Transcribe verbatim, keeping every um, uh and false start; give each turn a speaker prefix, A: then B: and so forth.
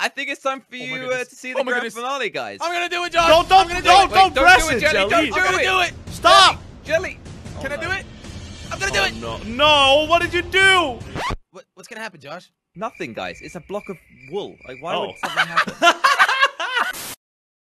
A: I think it's time for
B: Oh
A: you uh, to see the
B: Oh my
A: grand
B: goodness.
A: finale, guys.
B: I'm gonna do it, Josh.
C: Don't, don't,
B: I'm gonna do
C: don't,
B: it.
C: don't
A: Wait,
C: press
A: do
C: it,
A: Jelly.
C: Jelly.
A: Don't
B: I'm
A: do
B: gonna
A: it.
B: do it.
C: Stop.
A: Jelly.
B: Can
A: Oh,
B: I do
A: no.
B: it? I'm gonna do
C: Oh,
B: it.
C: no, no. What did you do?
B: What, what's gonna happen, Josh?
A: Nothing, guys. It's a block of wool. Like, why
C: Oh.
A: would something happen?